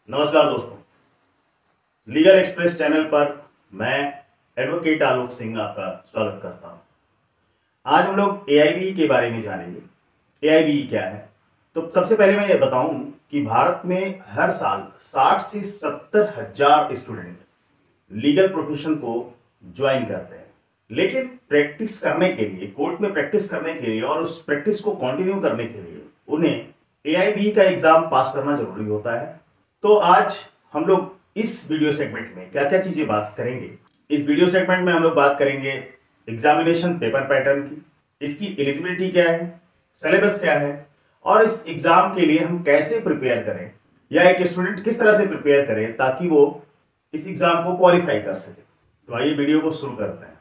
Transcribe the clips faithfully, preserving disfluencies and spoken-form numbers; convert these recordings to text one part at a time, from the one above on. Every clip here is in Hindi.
नमस्कार दोस्तों, लीगल एक्सप्रेस चैनल पर मैं एडवोकेट आलोक सिंह आपका स्वागत करता हूं। आज हम लोग ए आई बी के बारे में जानेंगे। ए आई बी क्या है? तो सबसे पहले मैं ये बताऊं कि भारत में हर साल साठ से सत्तर हजार स्टूडेंट लीगल प्रोफेशन को ज्वाइन करते हैं, लेकिन प्रैक्टिस करने के लिए, कोर्ट में प्रैक्टिस करने के लिए और उस प्रैक्टिस को कंटिन्यू करने के लिए उन्हें ए आई बी का एग्जाम पास करना जरूरी होता है। तो आज हम लोग इस वीडियो सेगमेंट में क्या क्या चीजें बात करेंगे। इस वीडियो सेगमेंट में हम लोग बात करेंगे एग्जामिनेशन पेपर पैटर्न की, इसकी एलिजिबिलिटी क्या है, सिलेबस क्या है और इस एग्जाम के लिए हम कैसे प्रिपेयर करें या एक स्टूडेंट किस तरह से प्रिपेयर करे ताकि वो इस एग्जाम को क्वालिफाई कर सके। तो आइए वीडियो को शुरू करते हैं।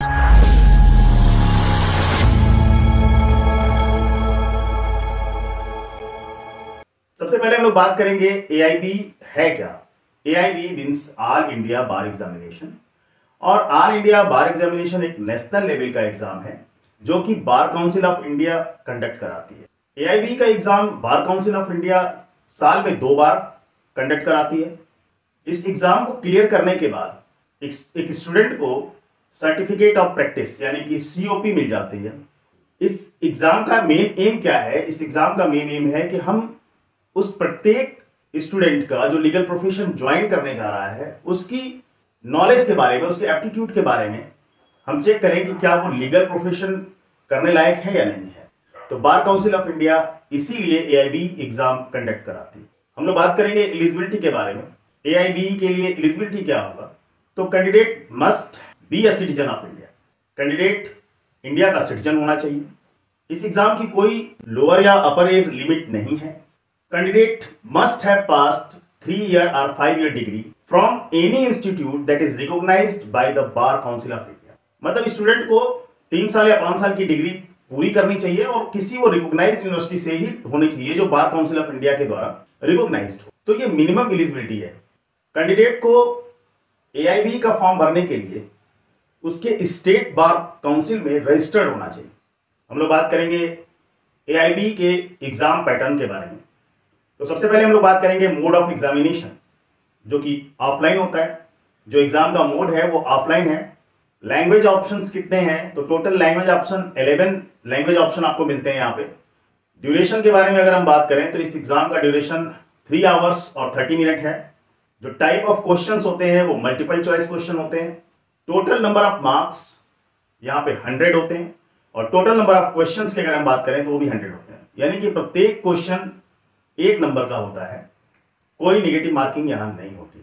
सबसे पहले हम लोग बात करेंगे ए आई बी है क्या। A I B means All India Bar examination, और ऑल इंडिया बार एग्जामिनेशन एक नेशनल लेवल का एग्जाम है जो कि Bar Council of India conduct कराती है। ए आई बी का exam Bar Council of India साल में दो बार कंडक्ट कराती है। इस एग्जाम को क्लियर करने के बाद एक, एक स्टूडेंट को सर्टिफिकेट ऑफ प्रैक्टिस यानी कि सी ओ पी मिल जाती है। इस एग्जाम का मेन एम क्या है? इस एग्जाम का मेन एम है कि हम उस प्रत्येक स्टूडेंट का जो लीगल प्रोफेशन ज्वाइन करने जा रहा है उसकी नॉलेज के बारे में, उसके एप्टीट्यूड के बारे में हम चेक करें कि क्या वो लीगल प्रोफेशन करने लायक है या नहीं है। तो बार काउंसिल ऑफ इंडिया इसीलिए A I B exam conduct कराती है। हम लोग बात करेंगे एलिजिबिलिटी के बारे में। ए आई बी के लिए एलिजिबिलिटी क्या होगा? तो candidate must be a citizen of India. Candidate India का सिटीजन होना चाहिए। इस एग्जाम की कोई लोअर या अपर एज लिमिट नहीं है। Candidate must have passed three year or five year degree from any institute that is recognized by the Bar Council of India। मतलब स्टूडेंट को तीन साल या पांच साल की डिग्री पूरी करनी चाहिए और किसी वो रिकॉग्नाइज्ड यूनिवर्सिटी से ही होनी चाहिए जो बार काउंसिल ऑफ इंडिया के द्वारा रिकॉग्नाइज्ड हो। तो ये मिनिमम एलिजिबिलिटी है। कैंडिडेट को ए आई बी का फॉर्म भरने के लिए उसके स्टेट बार काउंसिल में रजिस्टर्ड होना चाहिए। हम लोग बात करेंगे ए आई बी के एग्जाम पैटर्न के बारे में। तो सबसे पहले हम लोग बात करेंगे मोड ऑफ एग्जामिनेशन, जो कि ऑफलाइन होता है। जो एग्जाम का मोड है वो ऑफलाइन है। लैंग्वेज ऑप्शंस कितने हैं? तो total language option eleven language option आपको मिलते हैं यहाँ पे। ड्यूरेशन के बारे में अगर हम बात करें तो इस एग्जाम का ड्यूरेशन थ्री आवर्स और थर्टी मिनट है। जो टाइप ऑफ क्वेश्चंस होते हैं वो मल्टीपल चॉइस क्वेश्चन होते हैं। टोटल नंबर ऑफ मार्क्स यहाँ पे हंड्रेड होते हैं और टोटल नंबर ऑफ क्वेश्चंस की अगर हम बात करें तो वो भी हंड्रेड होते हैं, यानी कि प्रत्येक क्वेश्चन एक नंबर का होता है। कोई नेगेटिव मार्किंग यहां नहीं होती है।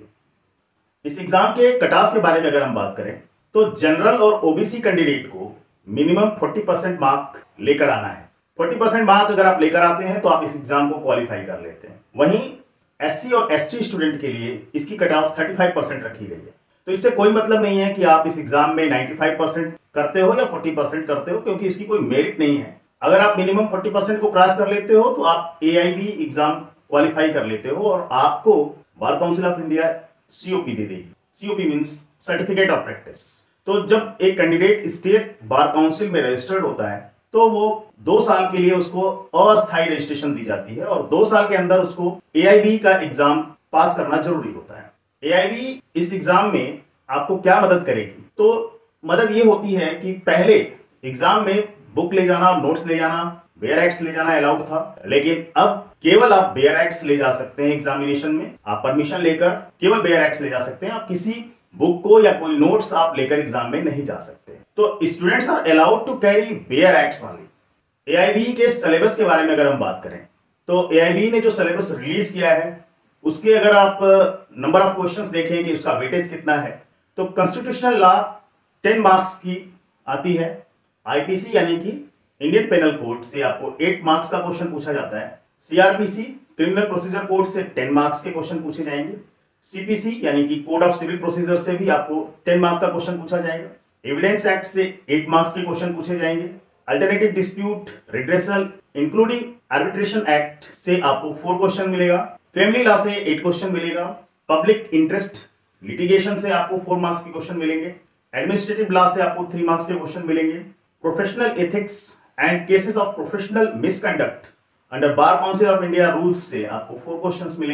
इस एग्जाम के कट ऑफ के बारे में अगर हम बात करें तो जनरल और ओ बी सी कैंडिडेट को मिनिमम चालीस परसेंट मार्क लेकर आना है। चालीस परसेंट मार्क अगर आप लेकर आते हैं तो आप इस एग्जाम को क्वालिफाई कर लेते हैं। वहीं एस सी और एस टी स्टूडेंट के लिए इसकी कट ऑफ पैंतीस परसेंट रखी गई है। तो इससे कोई मतलब नहीं है कि आप इस एग्जाम में पचानवे परसेंट करते हो या चालीस परसेंट करते हो, क्योंकि इसकी कोई मेरिट नहीं है। अगर आप मिनिमम चालीस परसेंट को क्रॉस कर लेते हो तो आप A I B exam qualify कर लेते हो और आपको Bar Council of India C O P दे देगी। C O P means certificate of practice. तो जब एक कैंडिडेट स्टेट बार काउंसिल में रजिस्टर्ड होता है तो वो दो साल के लिए उसको अस्थायी रजिस्ट्रेशन दी जाती है और दो साल के अंदर उसको ए आई बी का एग्जाम पास करना जरूरी होता है। ए आई बी इस एग्जाम में आपको क्या मदद करेगी? तो मदद ये होती है कि पहले एग्जाम में बुक ले जाना, नोट्स ले जाना, बेयर एक्ट्स ले जाना अलाउड था, लेकिन अब केवल आप बेयर एक्ट्स ले जा सकते हैं एग्जामिनेशन में। आप परमिशन लेकर केवल बेयर एक्ट्स ले जा सकते हैं। आप किसी बुक को या कोई नोट्स आप लेकर एग्जाम में नहीं जा सकते। तो students are allowed to carry bare acts only. A I B के सिलेबस के बारे में अगर हम बात करें तो ए आई बी ने जो सिलेबस रिलीज किया है उसके अगर आप नंबर ऑफ क्वेश्चंस देखें कि उसका वेटेज कितना है, तो कॉन्स्टिट्यूशनल लॉ टेन मार्क्स की आती है। आई पी सी यानी कि इंडियन पेनल कोड से आपको एट मार्क्स का क्वेश्चन पूछा जाता है। C R P C criminal procedure code से टेन मार्क्स के क्वेश्चन पूछे जाएंगे। सी पी सी यानी कि कोड ऑफ सिविल प्रोसीजर से भी आपको टेन मार्क्स का क्वेश्चन पूछा जाएगा। एविडेंस एक्ट से एट मार्क्स के क्वेश्चन पूछे जाएंगे। Alternative dispute redressal including arbitration act से आपको फोर क्वेश्चन मिलेगा। फैमिली लॉ से एट क्वेश्चन मिलेगा। पब्लिक इंटरेस्ट लिटिगेशन से आपको फोर मार्क्स के क्वेश्चन मिलेंगे। एडमिनिस्ट्रेटिव लॉ से आपको थ्री मार्क्स के क्वेश्चन मिलेंगे। Professional ethics and cases of professional misconduct under Bar Council of India rules से आपको फोर क्वेश्चंस मिलेंगे।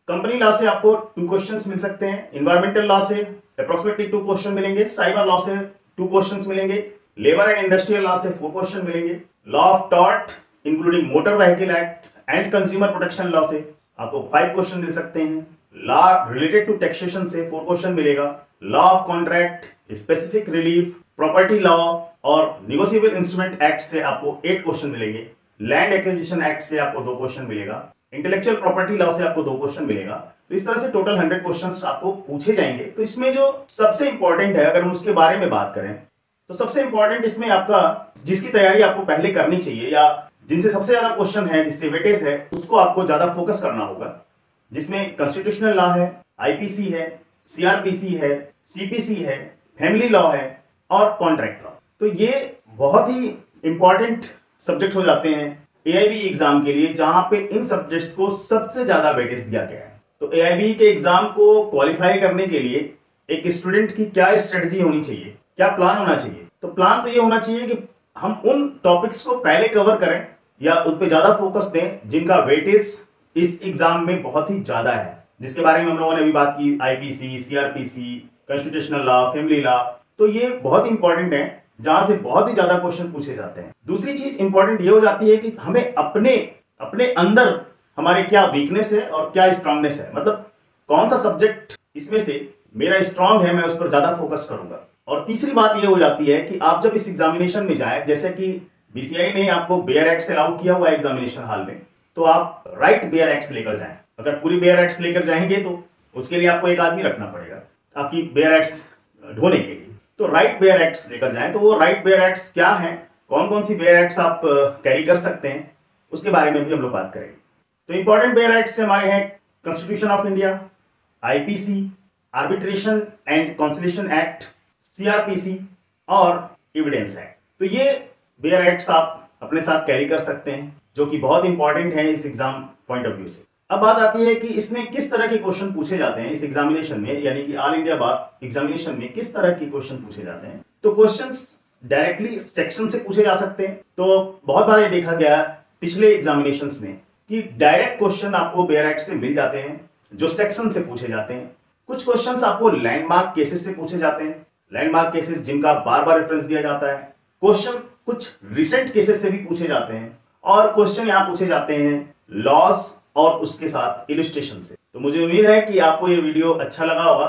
कंपनी लॉ से आपको टू क्वेश्चंस मिल सकते हैं, इन्वायरमेंटल लॉ से अप्रोक्सीमेटली टू क्वेश्चन मिलेंगे, साइबर लॉ से टू क्वेश्चंस मिलेंगे, लेबर एंड इंडस्ट्रियल लॉ से फोर क्वेश्चन मिलेंगे, law of tort including motor vehicle act and consumer protection law से आपको फाइव क्वेश्चन मिल सकते हैं, लॉ रिलेटेड टू टैक्सेशन से फोर क्वेश्चन मिलेगा, law of contract, specific relief, property law और निगोशिएबल इंस्ट्रूमेंट एक्ट से आपको एट क्वेश्चन मिलेंगे, लैंड एक्विजिशन एक्ट से आपको दो क्वेश्चन मिलेगा, इंटेलेक्चुअल प्रॉपर्टी लॉ से आपको दो क्वेश्चन मिलेगा। तो इस तरह से टोटल हंड्रेड क्वेश्चंस आपको पूछे जाएंगे। तो इसमें जो सबसे इंपॉर्टेंट है, अगर हम उसके बारे में बात करें तो सबसे इंपॉर्टेंट इसमें आपका जिसकी तैयारी आपको पहले करनी चाहिए या जिनसे सबसे ज्यादा क्वेश्चन है, जिससे वेटेज है, उसको आपको ज्यादा फोकस करना होगा, जिसमें कॉन्स्टिट्यूशनल लॉ है, आईपीसी है, सीआरपीसी है, सीपीसी है, फैमिली लॉ है और कॉन्ट्रैक्ट लॉ। तो ये बहुत ही इंपॉर्टेंट सब्जेक्ट हो जाते हैं एआईबी एग्जाम के लिए, जहां पे इन सब्जेक्ट्स को सबसे ज्यादा वेटेज दिया गया है। तो एआईबी के एग्जाम को क्वालिफाई करने के लिए एक स्टूडेंट की क्या स्ट्रेटजी होनी चाहिए, क्या प्लान होना चाहिए? तो प्लान तो ये होना चाहिए कि हम उन टॉपिक्स को पहले कवर करें या उस पर ज्यादा फोकस दें जिनका वेटेज इस एग्जाम में बहुत ही ज्यादा है, जिसके बारे में हम लोगों ने अभी बात की, IPC, CrPC, constitutional law, family law. तो ये बहुत इंपॉर्टेंट है, जहां से बहुत ही ज्यादा क्वेश्चन पूछे जाते हैं। दूसरी चीज इंपॉर्टेंट ये हो जाती है कि हमें अपने अपने अंदर हमारे क्या वीकनेस है और क्या स्ट्रांगनेस है, मतलब कौन सा सब्जेक्ट इसमें से मेरा स्ट्रांग है, मैं उस पर ज्यादा फोकस करूंगा। और तीसरी बात ये हो जाती है कि आप जब इस एग्जामिनेशन में जाए, जैसे कि बीसीआई ने आपको बेयर एक्ट्स अलाउ किया हुआ है एग्जामिनेशन हॉल में, तो आप राइट बेयर एक्ट्स लेकर जाएं। अगर पूरी बेयर एक्ट्स लेकर जाएंगे तो उसके लिए आपको एक आदमी रखना पड़ेगा आपकी बेयर एक्ट्स ढोने के लिए। तो राइट बेयर एक्ट्स लेकर जाएं। तो वो राइट बेयर एक्ट्स क्या हैं, कौन कौन सी बेयर एक्ट्स आप कैरी कर सकते हैं, उसके बारे में भी हम लोग बात करेंगे। तो इंपॉर्टेंट बेयर एक्ट्स हमारे हैं constitution of India, IPC, arbitration and conciliation act, CrPC और एविडेंस एक्ट। तो ये बेयर एक्ट्स आप अपने साथ कैरी कर सकते हैं, जो कि बहुत इंपॉर्टेंट है इस एग्जाम पॉइंट ऑफ व्यू से। अब बात आती है कि इसमें किस तरह के क्वेश्चन पूछे जाते हैं इस एग्जामिनेशन में, यानी कि ऑल इंडिया बार एग्जामिनेशन में किस तरह के क्वेश्चन पूछे जाते हैं। तो क्वेश्चंस डायरेक्टली सेक्शन से पूछे जा सकते हैं। तो बहुत बार ये देखा गया पिछले एग्जामिनेशंस में कि डायरेक्ट क्वेश्चन आपको बेयर एक्ट से मिल जाते हैं जो सेक्शन से पूछे जाते हैं। कुछ क्वेश्चंस आपको लैंडमार्क केसेस से पूछे जाते हैं, लैंडमार्क केसेस जिनका बार बार रेफरेंस दिया जाता है। क्वेश्चन कुछ रिसेंट केसेस से भी पूछे जाते हैं और क्वेश्चन यहाँ पूछे जाते हैं लॉज और उसके साथ इलस्ट्रेशन से। तो मुझे उम्मीद है कि आपको ये वीडियो अच्छा लगा होगा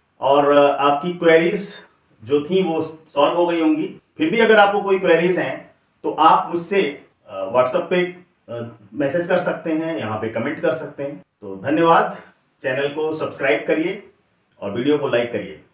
और आपकी क्वेरीज जो थी वो सॉल्व हो गई होंगी। फिर भी अगर आपको कोई क्वेरीज हैं तो आप मुझसे व्हाट्सएप पे मैसेज कर सकते हैं, यहाँ पे कमेंट कर सकते हैं। तो धन्यवाद, चैनल को सब्सक्राइब करिए और वीडियो को लाइक करिए।